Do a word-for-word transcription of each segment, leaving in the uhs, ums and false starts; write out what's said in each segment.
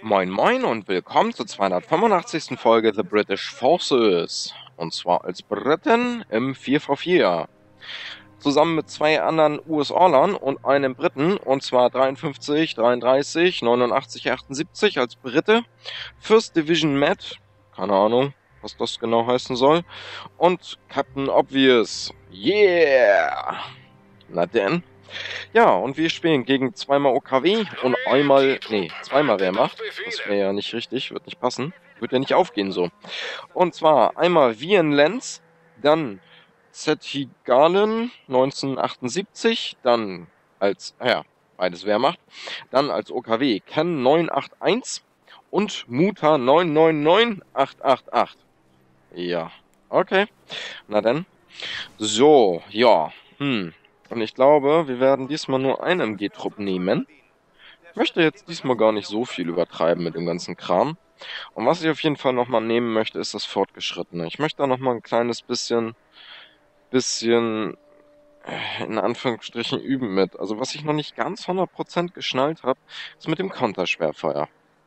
Moin Moin und willkommen zur zweihundertfünfundachtzigsten Folge The British Forces. Und zwar als Briten im vier vor vier. Zusammen mit zwei anderen U S-Orlern und einem Briten, und zwar dreiundfünfzig, dreiunddreißig, neunundachtzig, achtundsiebzig als Brite. First Division Matt, keine Ahnung, was das genau heißen soll. Und Captain Obvious. Yeah! Na denn. Ja, und wir spielen gegen zweimal O K W und einmal, nee, zweimal Wehrmacht. Das wäre ja nicht richtig, wird nicht passen. Wird ja nicht aufgehen so. Und zwar einmal Vian Lenz, dann Zettigalen neunzehnhundertachtundsiebzig, dann als, ja, beides Wehrmacht, dann als O K W Ken neun acht eins und Muta neun neun neun acht acht acht. Ja, okay. Na dann. So, ja, hm. Und ich glaube, wir werden diesmal nur einen M G-Trupp nehmen. Ich möchte jetzt diesmal gar nicht so viel übertreiben mit dem ganzen Kram. Und was ich auf jeden Fall nochmal nehmen möchte, ist das Fortgeschrittene. Ich möchte da nochmal ein kleines bisschen, bisschen, in Anführungsstrichen, üben mit. Also was ich noch nicht ganz hundert Prozent geschnallt habe, ist mit dem Konterschwerfeuer.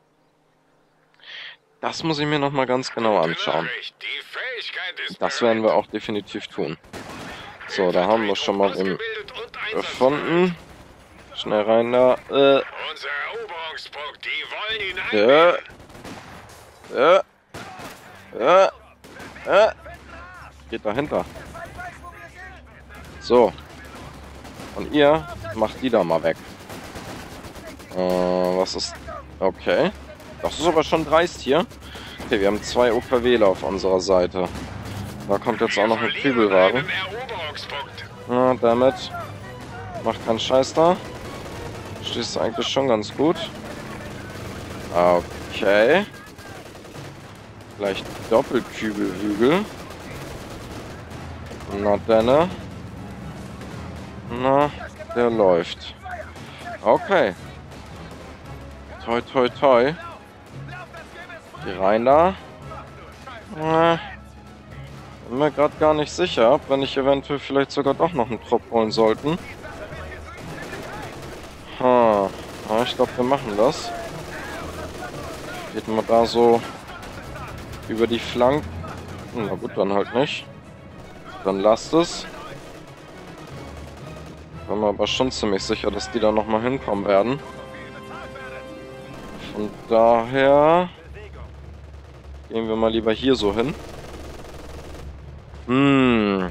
Das muss ich mir nochmal ganz genau anschauen. Das werden wir auch definitiv tun. So, da haben wir schon mal im gefunden. Schnell rein da. Äh. Unser Eroberungspunkt, die wollen ihn Ja. Ja. Ja. Ja. Geht dahinter. So. Und ihr macht die da mal weg. Äh, was ist... Okay. Das ist aber schon dreist hier. Okay, wir haben zwei O K Wler auf unserer Seite. Da kommt jetzt auch noch ein Kübelwagen. Ah, damit. Macht keinen Scheiß da. Stehst eigentlich schon ganz gut. Okay. Vielleicht Doppelkübelhügel. Na denne. Na, der läuft. Okay. Toi, toi, toi. Die rein da. Na, bin mir gerade gar nicht sicher, wenn ich eventuell vielleicht sogar doch noch einen Trupp holen sollten. Ha, ja, ich glaube, wir machen das. Geht mal da so über die Flanken. Na gut, dann halt nicht. Dann lasst es. Bin mir aber schon ziemlich sicher, dass die da nochmal hinkommen werden. Von daher gehen wir mal lieber hier so hin. Hm.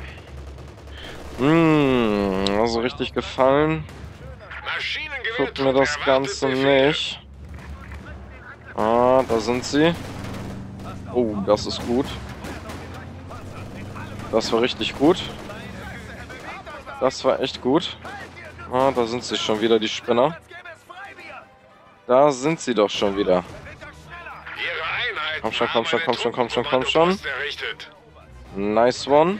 Hm. Also richtig gefallen tut mir das Ganze nicht. Ah, da sind sie. Oh, das ist gut. Das war richtig gut. Das war echt gut. Ah, da sind sie schon wieder, die Spinner. Da sind sie doch schon wieder. Komm schon, komm schon, komm schon, komm schon, komm schon. Nice one.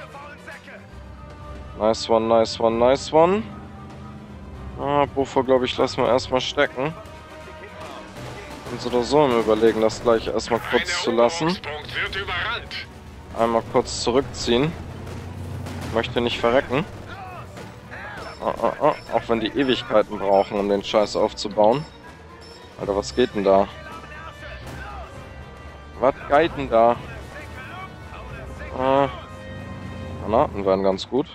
Nice one, nice one, nice one. Ah, Buffer, glaube ich, lassen wir erstmal stecken. Und oder so im Überlegen, das gleich erstmal kurz zu lassen. Einmal kurz zurückziehen. Möchte nicht verrecken. Ah, ah, ah. Auch wenn die Ewigkeiten brauchen, um den Scheiß aufzubauen. Alter, was geht denn da? Was geht denn da? Ah, Granaten wären ganz gut.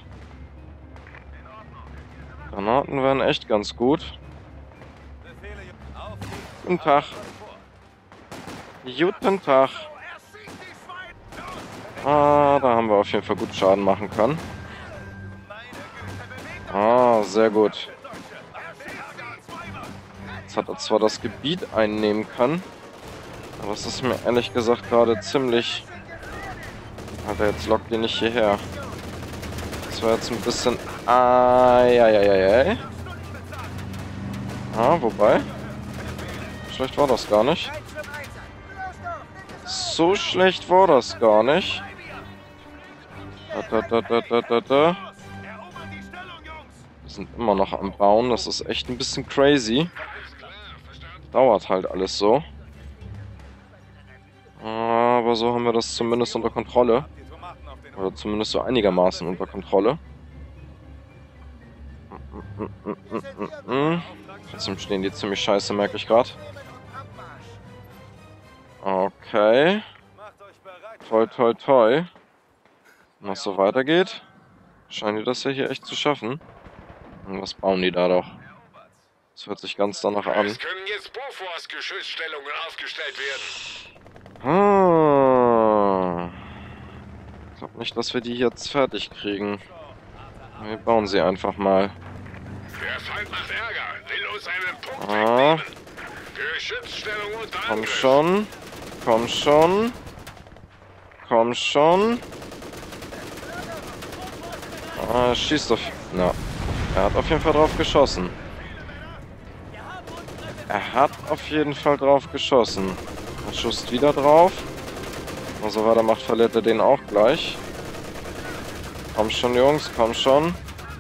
Granaten wären echt ganz gut. Guten Tag. Guten Tag. Ah, da haben wir auf jeden Fall gut Schaden machen können. Ah, sehr gut. Jetzt hat er zwar das Gebiet einnehmen können, aber es ist mir ehrlich gesagt gerade ziemlich... Alter, jetzt lockt ihr nicht hierher. Das war jetzt ein bisschen... Eieieiei. Ah, wobei... Schlecht war das gar nicht. So schlecht war das gar nicht. Da, da, da, da, da, da. Wir sind immer noch am Bauen. Das ist echt ein bisschen crazy. Dauert halt alles so. Aber so haben wir das zumindest unter Kontrolle. Oder zumindest so einigermaßen unter Kontrolle. Trotzdem stehen die ziemlich scheiße, merke ich gerade. Okay. Toi, toi, toi. Wenn das so weitergeht, scheinen die das ja hier echt zu schaffen. Und was bauen die da doch? Das hört sich ganz danach an. Es können jetzt Bofors-Geschützstellungen aufgestellt werden. Ah. Ich glaube nicht, dass wir die jetzt fertig kriegen. Wir bauen sie einfach mal. Der Feind macht Ärger, will uns einen Punkt Ah. wegnehmen. Geschützstellung unter Komm Angriff. schon. Komm schon. Komm schon. Ah, er schießt auf... Na, er hat auf jeden Fall drauf geschossen. Er hat auf jeden Fall drauf geschossen. Er schusst wieder drauf. Also weiter macht, verliert er den auch gleich. Komm schon, Jungs, komm schon.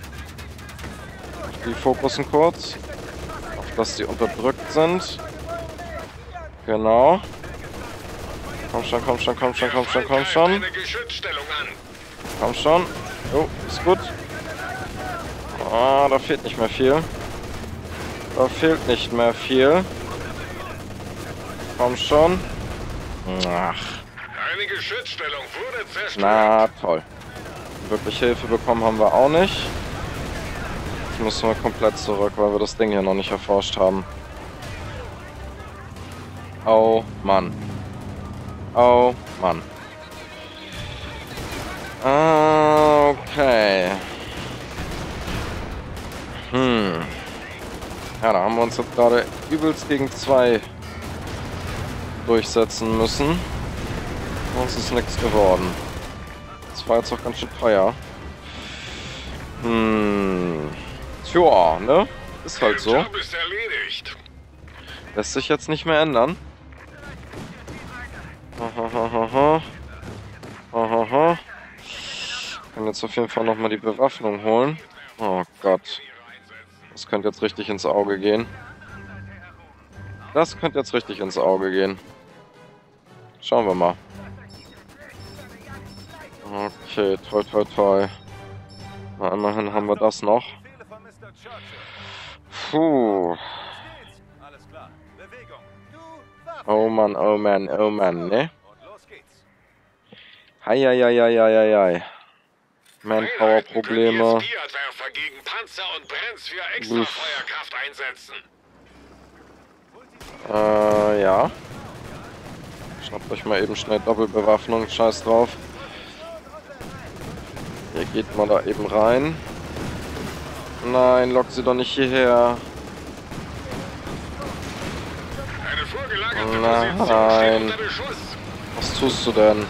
Die fokussen kurz. Auf dass die unterdrückt sind. Genau. Komm schon, komm schon, komm schon, komm schon, komm schon. Eine Geschützstellung an. Komm schon. Oh, ist gut. Ah, da fehlt nicht mehr viel. Da fehlt nicht mehr viel. Komm schon. Ach. Eine Geschützstellung wurde zerstört. Na, toll. Wirklich Hilfe bekommen haben wir auch nicht. Jetzt müssen wir komplett zurück, weil wir das Ding hier noch nicht erforscht haben. Oh, Mann. Oh, Mann. Ah, okay. Hm. Ja, da haben wir uns jetzt gerade übelst gegen zwei durchsetzen müssen. Uns ist nichts geworden. Das war jetzt auch ganz schön teuer. Hm. Tja, ne? Ist halt so. Der Job ist erledigt. Lässt sich jetzt nicht mehr ändern. Hahaha. Hahaha. Kann jetzt auf jeden Fall nochmal die Bewaffnung holen. Oh Gott. Das könnte jetzt richtig ins Auge gehen. Das könnte jetzt richtig ins Auge gehen. Schauen wir mal. Okay, toi toi toi. Na, immerhin haben wir das noch. Puh. Oh Mann, oh Mann, oh Mann, ne? Heieieiei. Manpower-Probleme. Spearwerfer gegen Panzer und Brenns für extra Feuerkraft einsetzen. Äh, ja. Schnappt euch mal eben schnell Doppelbewaffnung, scheiß drauf. Hier geht man da eben rein. Nein, lock sie doch nicht hierher. Eine vorgelagerte Nein. Position steht unter Beschuss. Was tust du denn?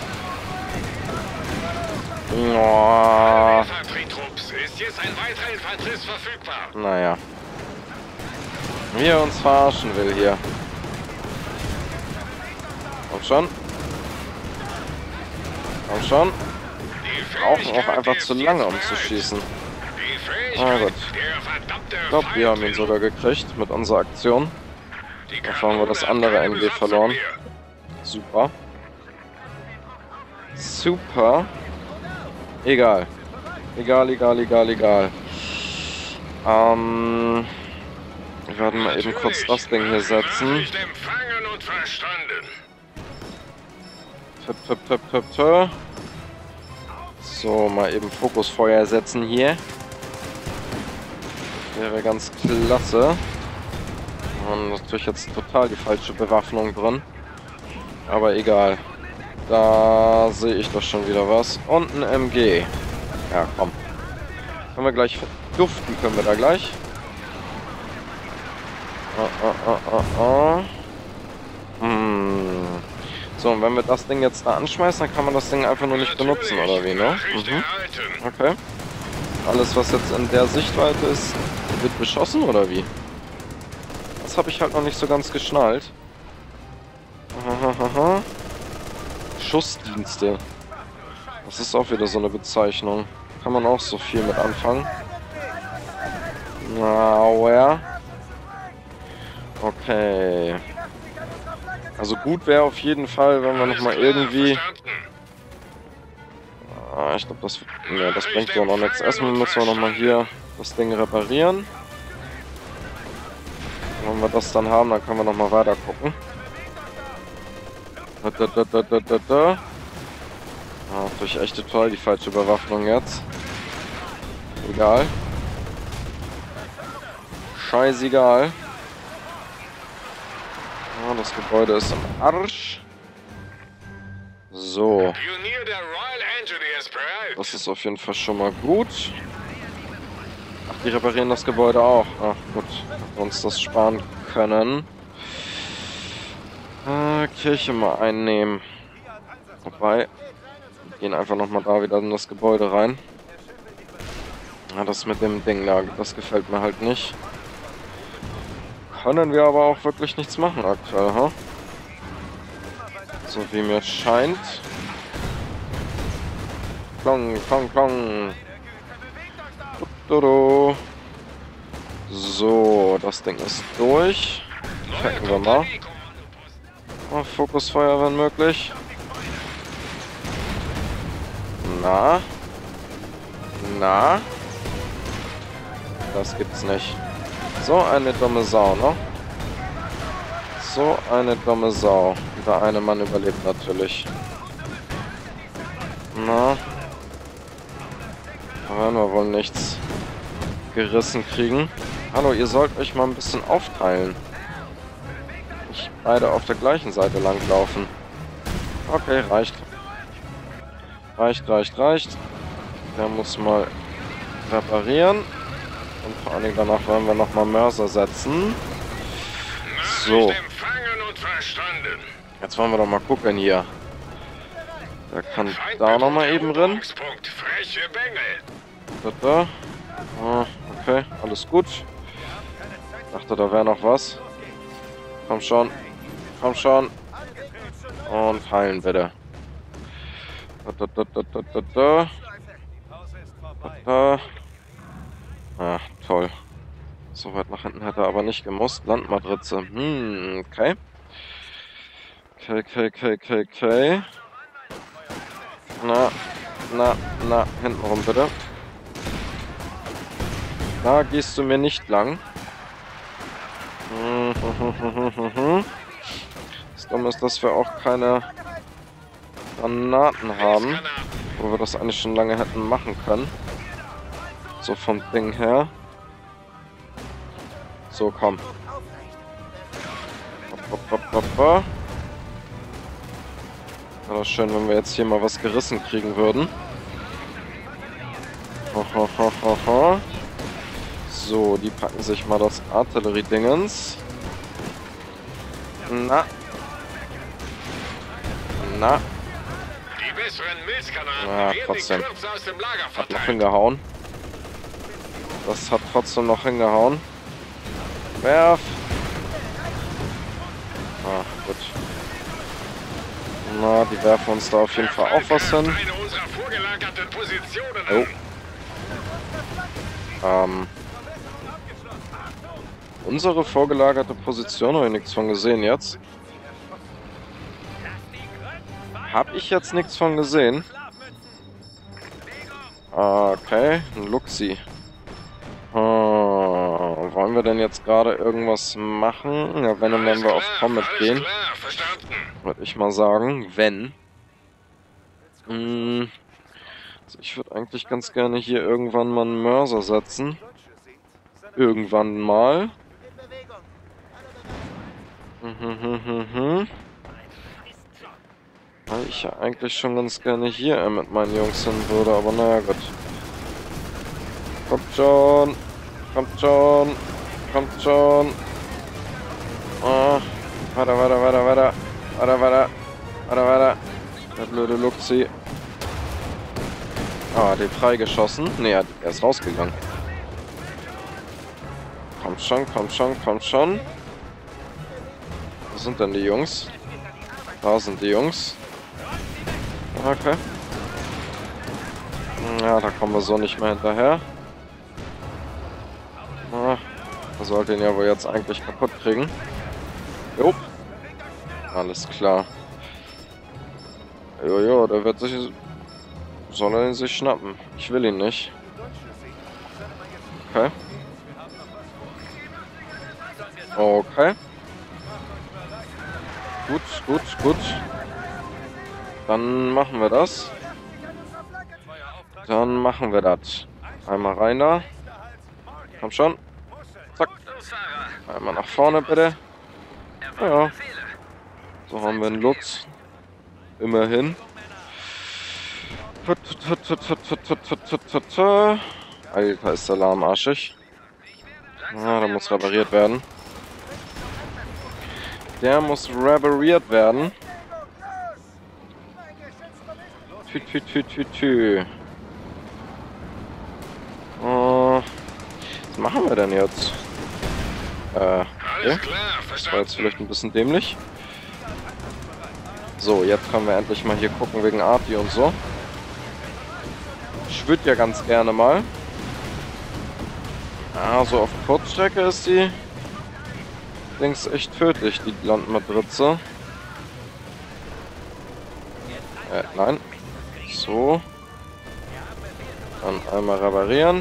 Oh. Infanterietrupps. Ist jetzt ein weiterer Infanterist verfügbar. Naja. Wie er uns verarschen will hier. Komm schon. Komm schon. Die Brauchen auch Fähigkeit einfach ist zu lange, jetzt um zu bereit. schießen. Die Ah, Fähigkeit, gut. der verdammte Ich glaube, wir haben ihn Feind sogar gekriegt mit unserer Aktion. Die Dafür haben wir das Kanone andere hat keine M G Besatzung verloren. mehr. Super. Super. Egal. Egal, egal, egal, egal. Ähm... Wir werden mal eben kurz das Ding hier setzen. Nicht empfangen und verstanden. Tipp, tipp, tipp, tipp, tipp. So, mal eben Fokusfeuer setzen hier. Wäre ganz klasse. Und natürlich jetzt total die falsche Bewaffnung drin. Aber egal. Da sehe ich doch schon wieder was. Und ein M G. Ja, komm. Können wir gleich duften, können wir da gleich. Oh, oh, oh, oh, oh. Hm. So, und wenn wir das Ding jetzt da anschmeißen, dann kann man das Ding einfach nur nicht benutzen, oder wie, ne? Mhm. Okay. Alles, was jetzt in der Sichtweite ist, wird beschossen, oder wie? Das habe ich halt noch nicht so ganz geschnallt. Ahahaha. Schussdienste. Das ist auch wieder so eine Bezeichnung. Kann man auch so viel mit anfangen. Na, where? Okay. Also gut wäre auf jeden Fall, wenn wir nochmal irgendwie... Ah, ich glaube, das, nee, das bringt ja noch nichts. Erstmal müssen wir nochmal hier das Ding reparieren. Und wenn wir das dann haben, dann können wir nochmal weiter gucken. Da, da, da, da, da, da, da. Ah, durch echt total die falsche Bewaffnung jetzt. Egal. Scheißegal. Ah, das Gebäude ist am Arsch. So. Pionier der Royal Engineers bereit. Das ist auf jeden Fall schon mal gut. Ach, die reparieren das Gebäude auch. Ach, gut. Hätten wir uns das sparen können. Äh, Kirche mal einnehmen. Wobei, wir gehen einfach nochmal da wieder in das Gebäude rein. Ja, das mit dem Ding da, das gefällt mir halt nicht. Können wir aber auch wirklich nichts machen aktuell, ha? So wie mir scheint. Klong, klong, klong. So, das Ding ist durch. Checken wir mal. Oh, Fokusfeuer, wenn möglich. Na? Na? Das gibt's nicht. So eine dumme Sau, ne? So eine dumme Sau. Der eine Mann überlebt natürlich. Na? Da werden wir wohl nichts gerissen kriegen. Hallo, ihr sollt euch mal ein bisschen aufteilen. Nicht beide auf der gleichen Seite langlaufen. Okay, reicht. Reicht, reicht, reicht. Der muss mal reparieren. Und vor allen Dingen danach wollen wir nochmal Mörser setzen. So. Jetzt wollen wir doch mal gucken hier. Der kann da nochmal eben rein. Da, da. Ah, okay, alles gut. Ich dachte, da wäre noch was. Komm schon. Komm schon. Und heilen bitte. Da, da, da, da, da, da. Da. Ah, toll. So weit nach hinten hätte er aber nicht gemusst. Landmatrize. Hm, okay. Okay, okay, okay, okay, okay. Na, na, na, hinten rum bitte. Da gehst du mir nicht lang. Das Dumme ist, dass wir auch keine Granaten haben, wo wir das eigentlich schon lange hätten machen können. So vom Ding her. So, komm. Hopp, hopp, hopp, hopp. Wäre das schön, wenn wir jetzt hier mal was gerissen kriegen würden. Ho, ho, ho, ho, ho. So, die packen sich mal das Artillerie-Dingens. Na. Na. Die besseren Milzgranaten Ja, werden trotzdem. die Kürze aus dem Lager Hat noch verteilt. hingehauen. Das hat trotzdem noch hingehauen. Werf. Ah, gut. Na, die werfen uns da auf jeden Fall auch was hin. Eine unserer vorgelagerten Positionen Oh. Ähm. Unsere vorgelagerte Position, habe ich nichts von gesehen jetzt. Habe ich jetzt nichts von gesehen? Okay, ein Luxi. Hm, wollen wir denn jetzt gerade irgendwas machen? Ja, wenn, dann werden wir auf Comet gehen. Würde ich mal sagen, wenn. Hm, also ich würde eigentlich ganz gerne hier irgendwann mal einen Mörser setzen. Irgendwann mal. Hm, hm, hm, hm. Weil ich ja eigentlich schon ganz gerne hier äh, mit meinen Jungs hin würde, aber naja, gut. Kommt schon. Kommt schon. Kommt schon. Ah, weiter, weiter, weiter, weiter. Weiter, weiter. Weiter, weiter. Der blöde Luxi. Ah, den freigeschossen. Ne, er ist rausgegangen. Kommt schon, kommt schon, kommt schon. Wo sind denn die Jungs? Da sind die Jungs. Okay. Ja, da kommen wir so nicht mehr hinterher. Ah, wir sollten ihn ja wohl jetzt eigentlich kaputt kriegen. Jo. Alles klar. Jojo, der wird sich... Soll er ihn sich schnappen? Ich will ihn nicht. Okay. Okay. Gut, gut, gut. Dann machen wir das. Dann machen wir das. Einmal rein da. Komm schon. Zack. Einmal nach vorne, bitte. Ja. So haben wir einen Lutz. Immerhin. Alter, ist der Alarm arschig. Ah, der muss repariert werden. Der muss repariert werden. Tü, tü, tü, tü, tü. Oh, was machen wir denn jetzt? Äh, okay. Das war jetzt vielleicht ein bisschen dämlich. So, jetzt können wir endlich mal hier gucken wegen Arti und so. Ich würde ja ganz gerne mal. Ah, so auf Kurzstrecke ist die Dings echt tödlich, die Landmadritze. Äh, nein. So. Dann einmal reparieren.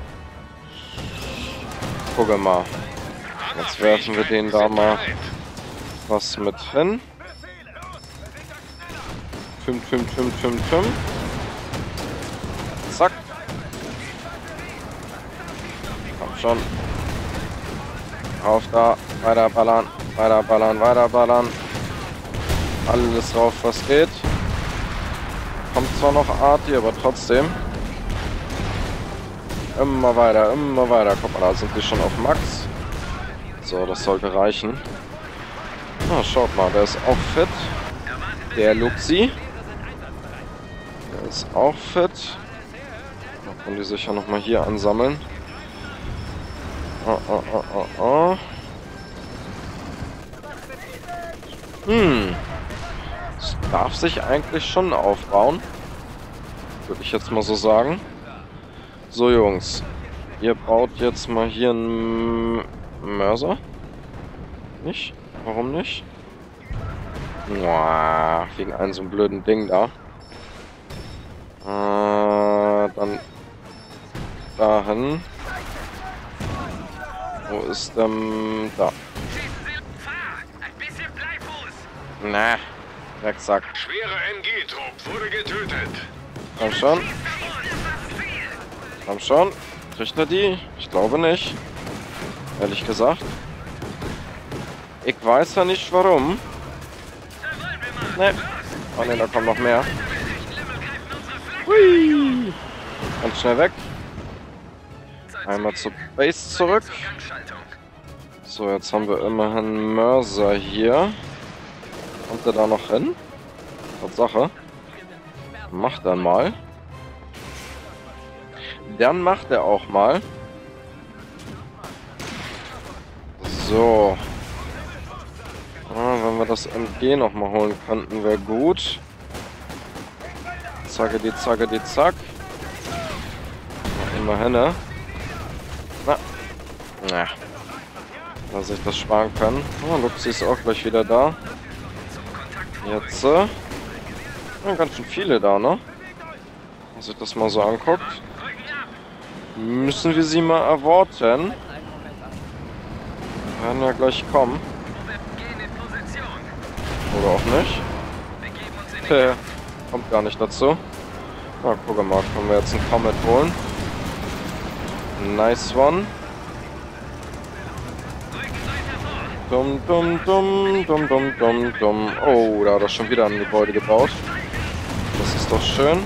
Gucke mal. Jetzt werfen wir den da mal was mit hin. Fünf, fünf, fünf, fünf, fünf. Zack. Komm schon. Auf da. Weiter ballern. Weiter ballern. Weiter ballern. Alles drauf, was geht. Kommt zwar noch Arti, aber trotzdem. Immer weiter, immer weiter. Guck mal, da sind wir schon auf Max. So, das sollte reichen. Ah, schaut mal, der ist auch fit. Der Luxi. Der ist auch fit. Da können die sich ja nochmal hier ansammeln. Oh, oh, oh, oh, oh. Hm. Das darf sich eigentlich schon aufbauen. Würde ich jetzt mal so sagen. So, Jungs. Ihr baut jetzt mal hier einen Mörser. Nicht? Warum nicht? Uah, wegen einem so einem blöden Ding da. Äh, dann dahin. Wo ist ähm da? Na, Drecksack. Schwerer N G-Trupp wurde getötet. Komm schon. Komm schon. Kriegt er die? Ich glaube nicht. Ehrlich gesagt. Ich weiß ja nicht warum. Ne. Oh ne, da kommen noch mehr. Hui. Ganz schnell weg. Einmal zur Base zurück. So, jetzt haben wir immerhin Mörser hier. Kommt er da noch hin? Tatsache. Macht dann mal. Dann macht er auch mal. So. Ah, wenn wir das M G noch mal holen könnten, wäre gut. Zacke die Zacke die Zack. Immerhin, ne? Na. Na. Dass ich das sparen kann. Oh, Luxi ist auch gleich wieder da. Jetzt. Äh, ja, ganz schön viele da, ne? Wenn sich das mal so anguckt. Müssen wir sie mal erwarten. Werden ja gleich kommen. Oder auch nicht. Äh, kommt gar nicht dazu. Na, guck mal, können wir jetzt einen Comet holen. Nice one. Dumm, dumm, dumm, dumm, dumm, dumm, dumm. Oh, da hat er schon wieder ein Gebäude gebaut. Das ist doch schön.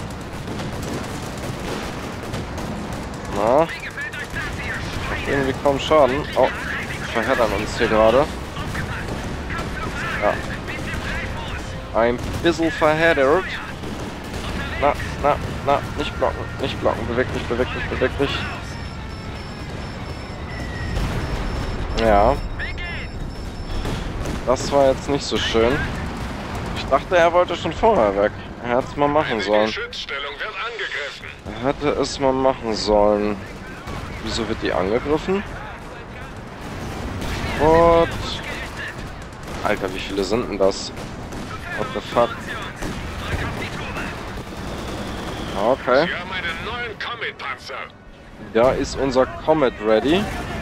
Na. Irgendwie kaum Schaden. Oh, verheddern uns hier gerade. Ja. Ein bisschen verheddert. Na, na, na, nicht blocken, nicht blocken. Bewegt mich, bewegt mich, bewegt mich. Ja. Das war jetzt nicht so schön. Ich dachte, er wollte schon vorher weg. Er hätte es mal machen sollen. Er hätte es mal machen sollen. Wieso wird die angegriffen? What? Alter, wie viele sind denn das? What the fuck? Okay. Da ist unser Comet ready.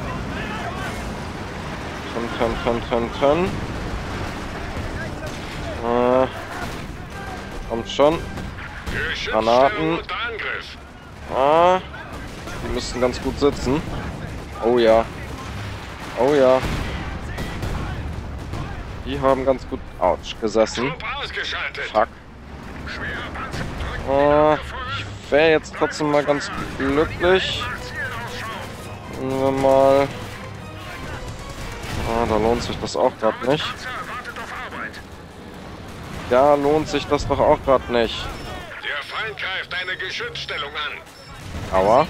Turn, turn, turn, turn, turn. Äh. Kommt schon. Granaten. Unter Angriff. Ah, die müssten ganz gut sitzen. Oh ja. Oh ja. Die haben ganz gut, ouch, gesessen. Fuck. Ah, ich wäre jetzt trotzdem mal ganz glücklich. Wenn wir mal... Ah, da lohnt sich das auch gerade nicht. Da lohnt sich das doch auch gerade nicht. Der Feind greift eine Geschützstellung an. Aua.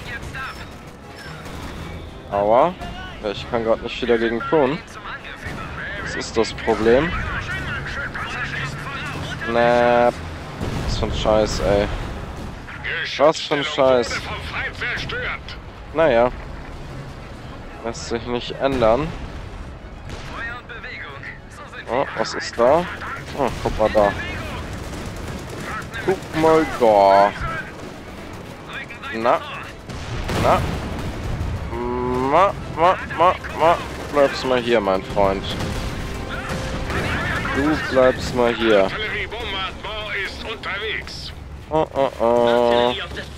Aua. Ja, ich kann gerade nicht viel dagegen tun. Das ist das Problem. Na, was für ein Scheiß, ey. Was für ein Scheiß. Naja. Lässt sich nicht ändern. Oh, was ist da? Oh, guck mal da. Guck mal da. Na. Na. Ma, ma, ma, ma. Bleibst mal hier, mein Freund. Du bleibst mal hier. Oh, oh, oh.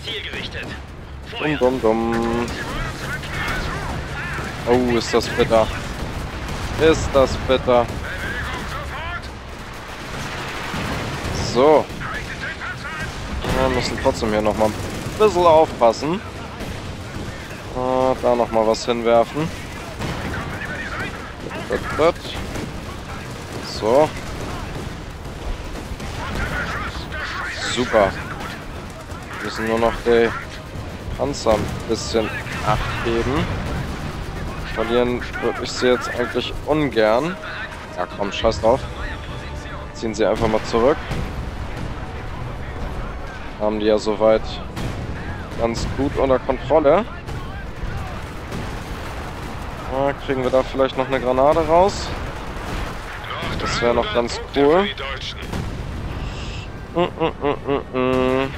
Dumm, dumm, dumm. Oh, ist das bitter. Ist das bitter. So. Wir müssen trotzdem hier nochmal ein bisschen aufpassen. Ah, da nochmal was hinwerfen. So. Super. Wir müssen nur noch die Panzer ein bisschen Acht geben. Verlieren würde ich sie jetzt eigentlich ungern. Ja komm, scheiß drauf. Ziehen sie einfach mal zurück. Haben die ja soweit ganz gut unter Kontrolle. Ah, kriegen wir da vielleicht noch eine Granate raus? Das wäre noch ganz cool. Mm, mm, mm, mm, mm.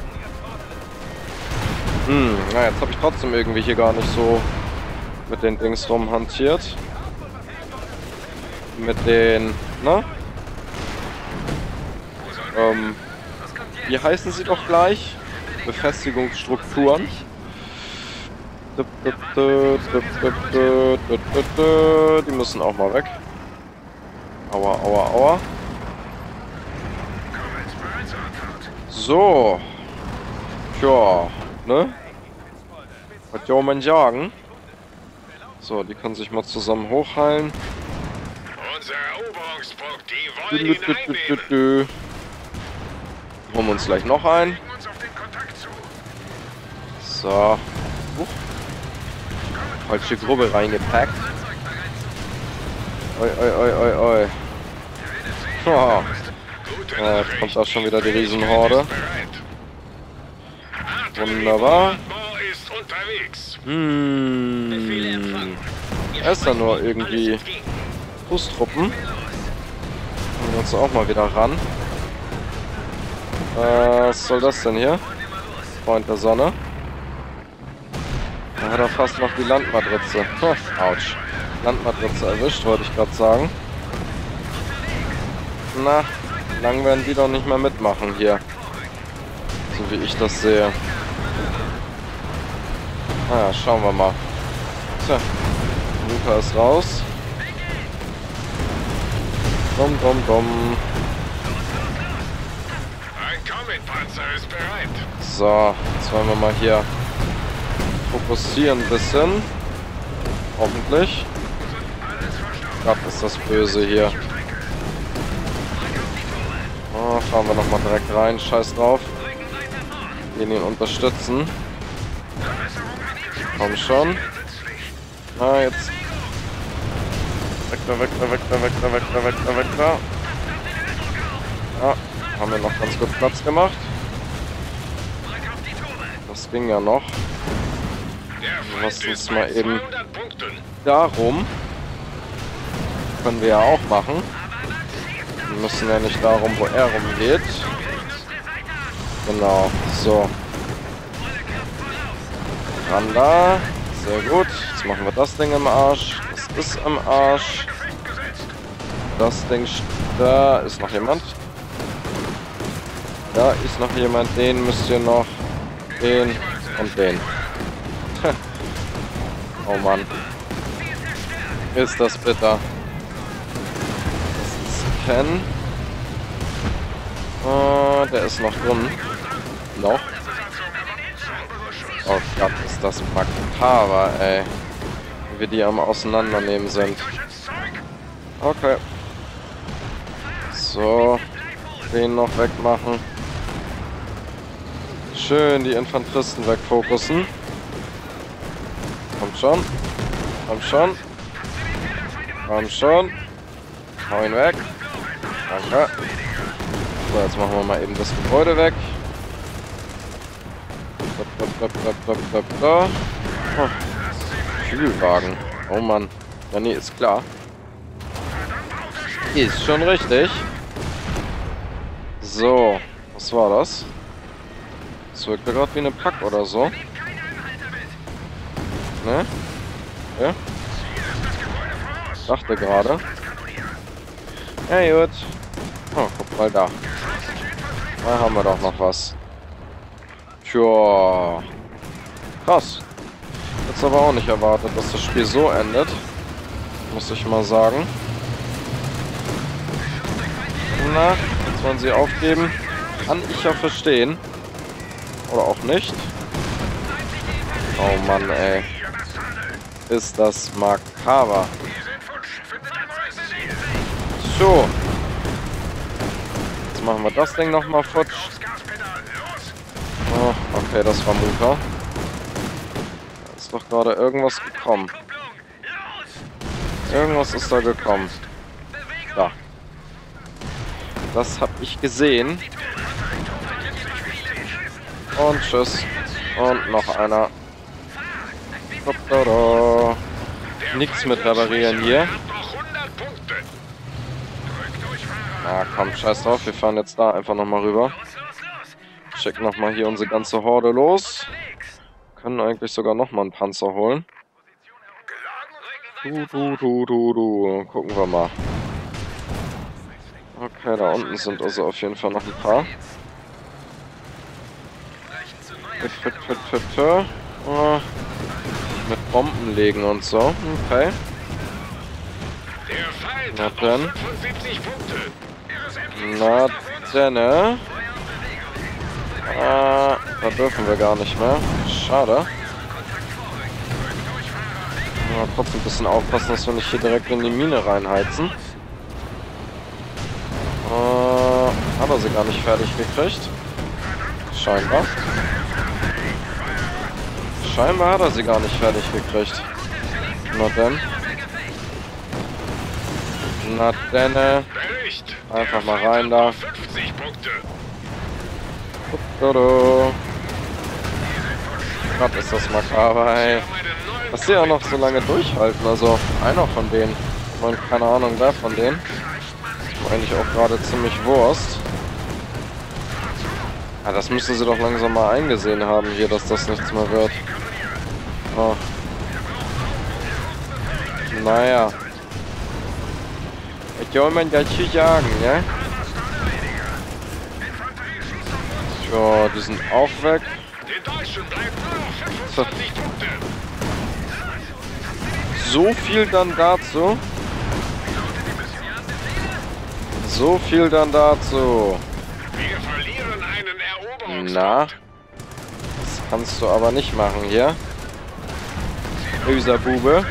Hm, na jetzt habe ich trotzdem irgendwie hier gar nicht so mit den Dings rumhantiert. Mit den, ne? Ähm, wie heißen sie doch gleich? Befestigungsstrukturen. Die müssen auch mal weg. Aua, aua, aua. So. Tja, ne? Was soll man sagen? So, die können sich mal zusammen hochheilen. Unser Eroberungspunkt, die wollen ihn einnehmen. Holen wir uns gleich noch ein. So. Huch. Falsche Gruppe reingepackt. Oi, oi, oi, oi, oi. Oh. Ja, jetzt kommt auch schon wieder die Riesenhorde. Wunderbar. Hm. Er ist da nur irgendwie Fußtruppen. Kommen wir uns auch mal wieder ran. Äh, was soll das denn hier? Freund der Sonne. Da hat er fast noch die Landmatrize. Hm, ouch. Landmatrize erwischt, wollte ich gerade sagen. Na, lang werden die doch nicht mehr mitmachen hier. So wie ich das sehe. Naja, schauen wir mal. Tja, Luca ist raus. Dumm, dumm, dumm. Ein Comet-Panzer ist bereit. So, jetzt wollen wir mal hier fokussieren ein bisschen. Hoffentlich. Gott, ist das böse hier. Oh, fahren wir nochmal direkt rein. Scheiß drauf. Gehen ihn unterstützen. Komm schon. Na, jetzt. Weg da, weg da, weg da, weg da, weg da, weg da, weg da. Ja, haben wir noch ganz gut Platz gemacht. Das ging ja noch. Lass uns mal eben darum. Können wir ja auch machen. Wir müssen ja nicht darum, wo er rumgeht. Genau, so. Ran da. Sehr gut. Jetzt machen wir das Ding im Arsch. Das ist im Arsch. Das Ding... Da ist noch jemand. Da ist noch jemand, den müsst ihr noch, den und den. Oh Mann. Ist das bitter. Das ist Ken. Oh, der ist noch drin. Noch. Oh Gott, ist das makaber, ey. Wie wir die am Auseinandernehmen sind. Okay. So. Den noch wegmachen. Schön die Infanteristen wegfokussen. Kommt schon. Kommt schon. Kommt schon. Hau ihn weg. Danke. So, jetzt machen wir mal eben das Gebäude weg. Da, da, da, da, da, da. Oh. Kühlwagen. Oh Mann. Ja, nee, ist klar. Ist schon richtig. So. Was war das? Das wirkte gerade wie eine Pack oder so. Ne? Ja? Dachte gerade. Ja, gut. Oh, guck mal da. Da haben wir doch noch was. Tja. Krass. Jetzt aber auch nicht erwartet, dass das Spiel so endet. Muss ich mal sagen. Na, jetzt wollen sie aufgeben. Kann ich ja verstehen. Oder auch nicht. Oh Mann, ey. Ist das makaber. So. Jetzt machen wir das Ding nochmal futsch. Oh, okay, das war Mutter. Da ist doch gerade irgendwas gekommen. Irgendwas ist da gekommen. Da. Das hab ich gesehen. Und tschüss. Und noch einer. Nichts mit reparieren hier. Na komm, scheiß drauf. Wir fahren jetzt da einfach nochmal rüber. Check nochmal hier unsere ganze Horde los. Können eigentlich sogar nochmal einen Panzer holen. Du, du, du, du, du. Gucken wir mal. Okay, da unten sind also auf jeden Fall noch ein paar. Fit, fit, fit, fit, fit. Oh. Mit Bomben legen und so. Okay. Na dann. Na denn. Äh. Ah, da dürfen wir gar nicht mehr. Schade. Ja, trotzdem ein bisschen aufpassen, dass wir nicht hier direkt in die Mine reinheizen. Äh, hat er sie gar nicht fertig gekriegt. Scheinbar. Scheinbar hat er sie gar nicht fertig gekriegt. Na denn. Na denn. Einfach mal rein da. Gott, ist das makaber, ey. Dass die auch noch so lange durchhalten. Also, einer von denen. Ich meine, keine Ahnung, wer von denen. Ist mir eigentlich auch gerade ziemlich Wurst. Ja, das müssen sie doch langsam mal eingesehen haben hier, dass das nichts mehr wird. Oh. Naja. Ich kann man dazu sagen, ne? Tja, die sind auch weg. So. So viel dann dazu. So viel dann dazu. Na, das kannst du aber nicht machen hier. Böser Bube.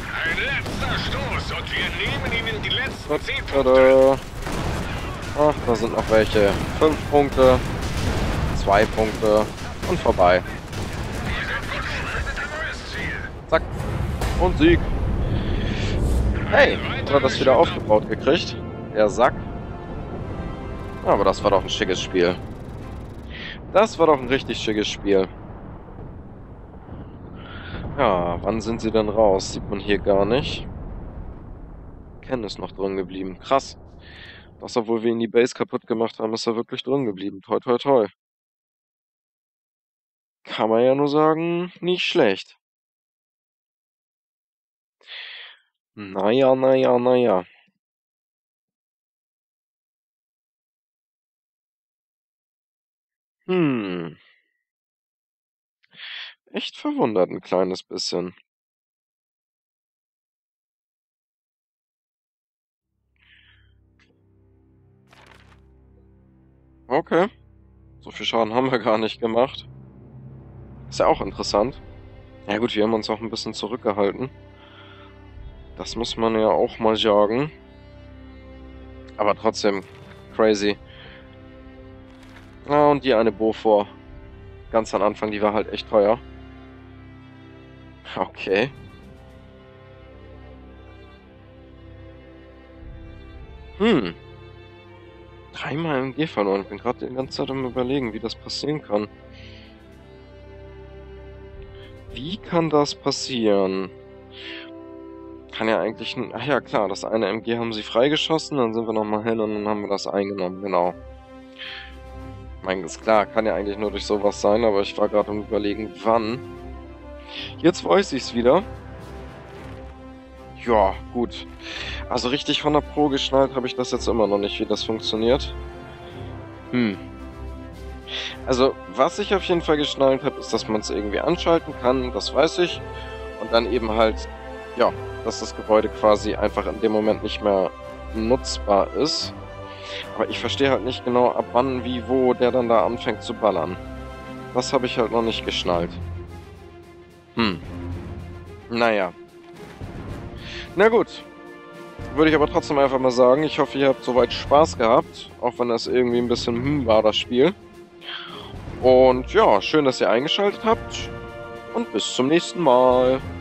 Ach, da sind noch welche. Fünf Punkte. Zwei Punkte. Und vorbei. Zack. Und Sieg. Hey, hat er das wieder aufgebaut gekriegt? Der Sack. Aber das war doch ein schickes Spiel. Das war doch ein richtig schickes Spiel. Ja, wann sind sie denn raus? Sieht man hier gar nicht. Ken ist noch drin geblieben. Krass. Das, obwohl wir ihn die Base kaputt gemacht haben, ist er wirklich drin geblieben. Toi, toi, toi. Kann man ja nur sagen, nicht schlecht. Naja, naja, naja. Hm. Echt verwundert ein kleines bisschen. Okay. So viel Schaden haben wir gar nicht gemacht. Ist ja auch interessant. Ja gut, wir haben uns auch ein bisschen zurückgehalten. Das muss man ja auch mal sagen. Aber trotzdem crazy. Ah, und die eine Beaufort. Ganz am Anfang, die war halt echt teuer. Okay. Hm. Dreimal M G verloren. Ich bin gerade die ganze Zeit am Überlegen, wie das passieren kann. Wie kann das passieren? Kann ja eigentlich... Ach ja, klar, das eine M G haben sie freigeschossen, dann sind wir nochmal hin und dann haben wir das eingenommen, genau. Ich meine, ist klar, kann ja eigentlich nur durch sowas sein, aber ich war gerade am Überlegen, wann. Jetzt weiß ich's wieder. Ja, gut. Also richtig hundert Pro geschnallt habe ich das jetzt immer noch nicht, wie das funktioniert. Hm. Also, was ich auf jeden Fall geschnallt habe, ist, dass man es irgendwie anschalten kann, das weiß ich. Und dann eben halt, ja, dass das Gebäude quasi einfach in dem Moment nicht mehr nutzbar ist. Aber ich verstehe halt nicht genau, ab wann, wie, wo der dann da anfängt zu ballern. Das habe ich halt noch nicht geschnallt. Hm. Naja. Na gut. Würde ich aber trotzdem einfach mal sagen, ich hoffe, ihr habt soweit Spaß gehabt. Auch wenn das irgendwie ein bisschen hm war, das Spiel. Und ja, schön, dass ihr eingeschaltet habt. Und bis zum nächsten Mal.